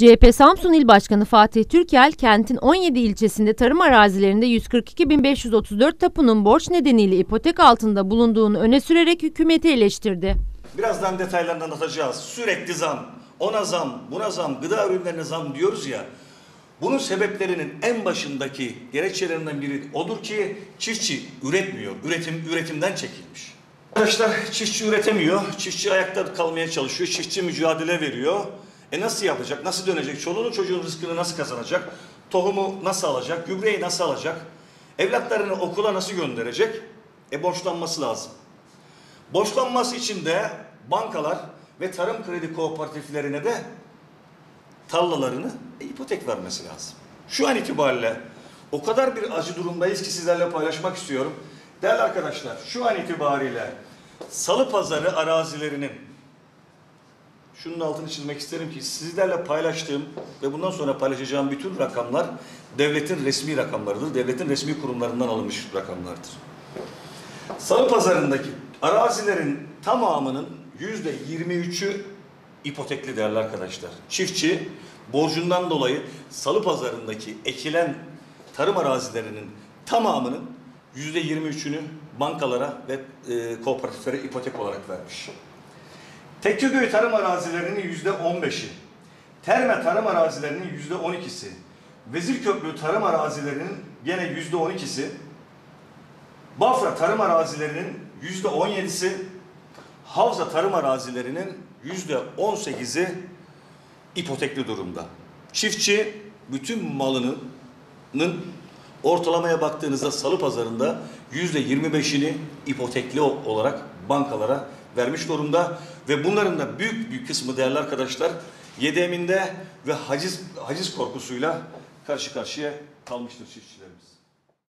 CHP Samsun İl Başkanı Fatih Türkel, kentin 17 ilçesinde tarım arazilerinde 142.534 tapunun borç nedeniyle ipotek altında bulunduğunu öne sürerek hükümeti eleştirdi. Birazdan detaylarını anlatacağız. Sürekli zam, ona zam, buna zam, gıda ürünlerine zam diyoruz ya. Bunun sebeplerinin en başındaki gerekçelerinden biri odur ki çiftçi üretmiyor. Üretimden çekilmiş. Arkadaşlar çiftçi üretemiyor. Çiftçi ayakta kalmaya çalışıyor. Çiftçi mücadele veriyor. Nasıl yapacak? Nasıl dönecek? Çoluğunu çocuğun rızkını nasıl kazanacak? Tohumu nasıl alacak? Gübreyi nasıl alacak? Evlatlarını okula nasıl gönderecek? Borçlanması lazım. Borçlanması için de bankalar ve tarım kredi kooperatiflerine de tarlalarını ipotek vermesi lazım. Şu an itibariyle o kadar bir acı durumdayız ki sizlerle paylaşmak istiyorum. Değerli arkadaşlar, şu an itibariyle Salıpazarı arazilerinin, şunun altını çizmek isterim ki sizlerle paylaştığım ve bundan sonra paylaşacağım bütün rakamlar devletin resmi rakamlarıdır. Devletin resmi kurumlarından alınmış rakamlardır. Salıpazarı'ndaki arazilerin tamamının %23'ü ipotekli değerli arkadaşlar. Çiftçi borcundan dolayı Salıpazarı'ndaki ekilen tarım arazilerinin tamamının %23'ünü bankalara ve kooperatiflere ipotek olarak vermiş. Tekküköy tarım arazilerinin %15'i, Terme tarım arazilerinin %12'si, Vezirköprü tarım arazilerinin gene %12'si, Bafra tarım arazilerinin %17'si, Havza tarım arazilerinin %18'i ipotekli durumda. Çiftçi bütün malının ortalamaya baktığınızda Salıpazarı'nda %25'ini ipotekli olarak bankalara vermiş durumda ve bunların da büyük bir kısmı değerli arkadaşlar YDM'inde ve haciz korkusuyla karşı karşıya kalmıştır çiftçilerimiz.